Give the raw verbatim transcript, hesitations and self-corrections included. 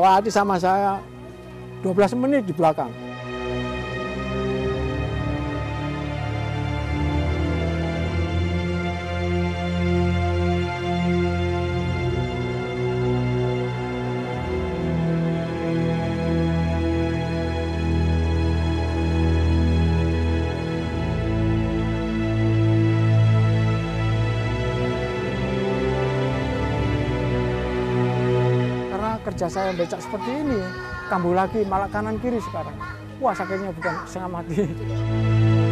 lewati sama saya dua belas menit di belakang. Kerja saya becak seperti ini, kambuh lagi malah kanan kiri sekarang. Wah sakitnya bukan setengah mati.